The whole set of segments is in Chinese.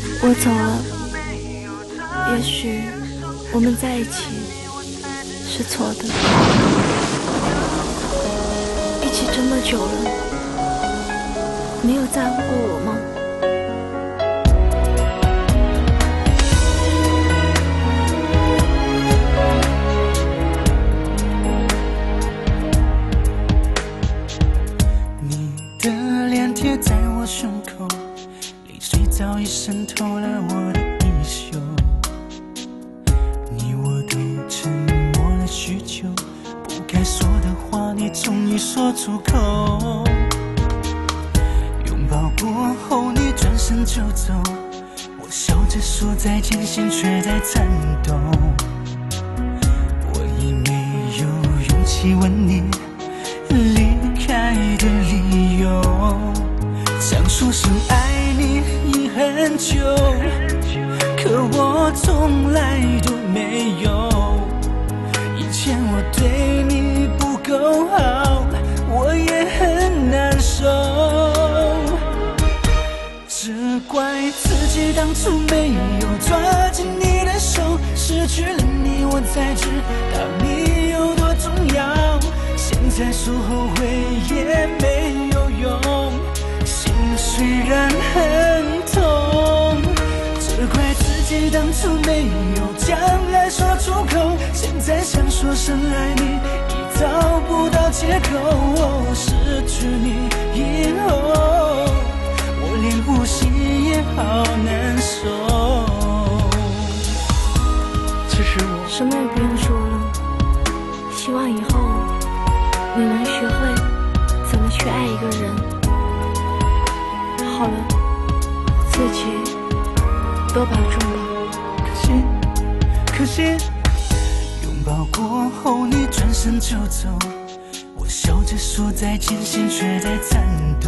我走了，也许我们在一起是错的。一起这么久了，没有在乎过我吗？ 你的脸贴在我胸口，泪水早已渗透了我的衣袖。你我都沉默了许久，不该说的话你终于说出口。拥抱过后你转身就走，我笑着说再见，心却在颤抖。我已没有勇气问你离开的理由，想说声爱你已很久，可我从来都没有。以前我对你不够好，我也很难受，只怪自己当初没有抓紧你的手，失去了你我才知道你有多重要。现在说后悔也没有用，心虽然很痛，只怪自己当初没有将爱说出口。现在想说声爱你已找不到借口，失去你以后我连呼吸也好难受。其实我什么也不用说了，希望以后你能学会怎么去爱一个人。好了，自己多保重吧。 可惜拥抱过后你转身就走，我笑着说再见，心却在颤抖。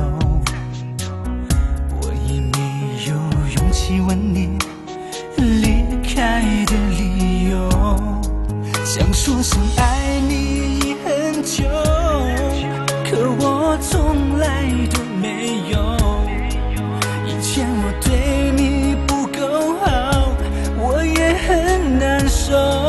我已没有勇气问你离开的理由，想说声爱你已很久，可我从来都没有。以前我对你不够好，我也很难受，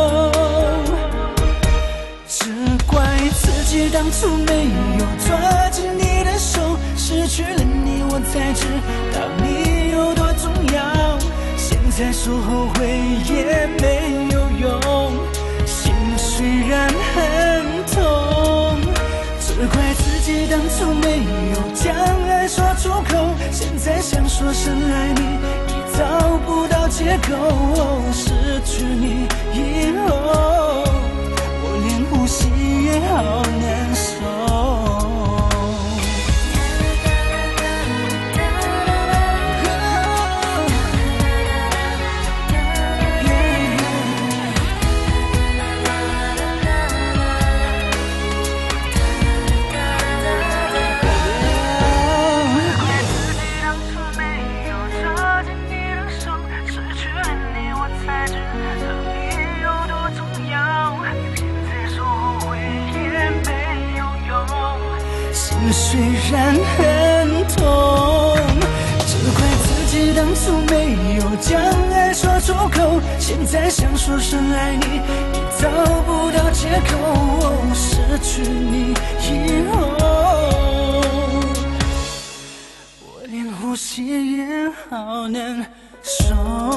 只怪自己当初没有抓紧你的手，失去了你我才知道你有多重要。现在说后悔也没有用，心虽然很痛，只怪自己当初没有将爱说出口。现在想说声爱你已找不到借口，失去你以后我连呼吸也好难受。虽然很痛，只怪自己当初没有将爱说出口。现在想说声爱你已找不到借口，失去你以后我连呼吸也好难受。